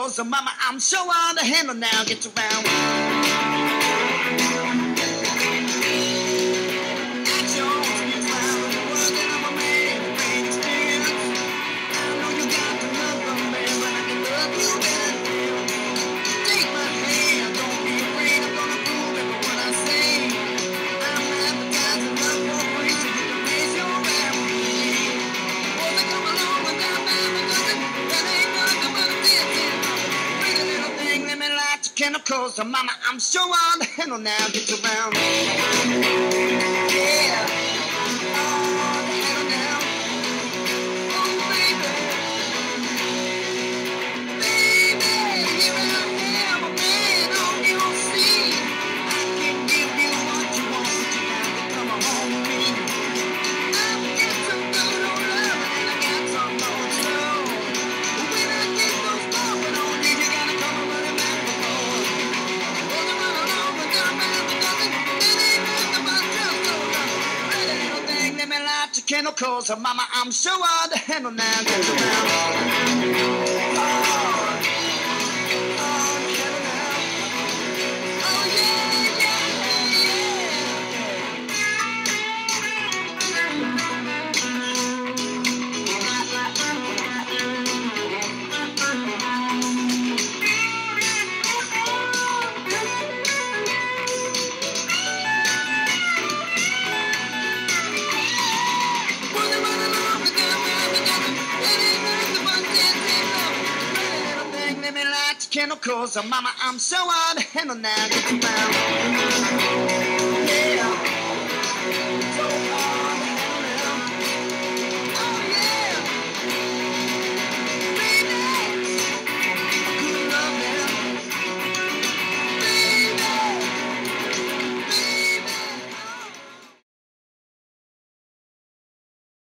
chemicals, so mama, I'm so on the handle now. Get around. Chemicals, so mama, I'm so on the handle now. Get around. Yeah. On the handle now. Oh, baby. Baby, here I am, a man on your feet. I can give you what you want, but you gotta come home with me. I've got some good old love, and I got some more too. When I get those bumping on you, you gotta come and run it back. Chemicals, so mama, I'm so on the handle now. Get around. Oh, handle now. Oh, yeah, yeah, chemicals, so mama, I'm so on the handle now. Get around.